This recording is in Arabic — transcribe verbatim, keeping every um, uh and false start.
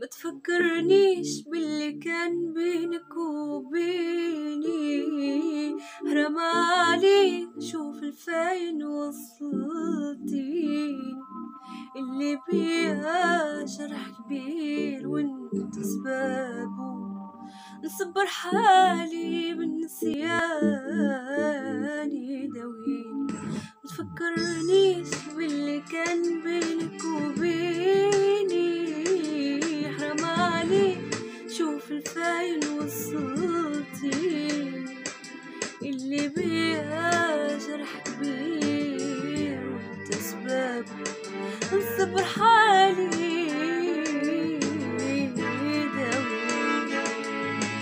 ما تفكرنيش باللي كان بينك وبيني، حرام عليك شوف الفاين وصلتيني، اللي بيها جرح كبير وانت سبابه، نصبر حالي بالنسيان داويني. متفكرنيش باللي كان بينك وبيني، حرام عليك شوف الفاين وصلتيني، اللي بيها جرح كبير وانت سبابه، نصبر حالي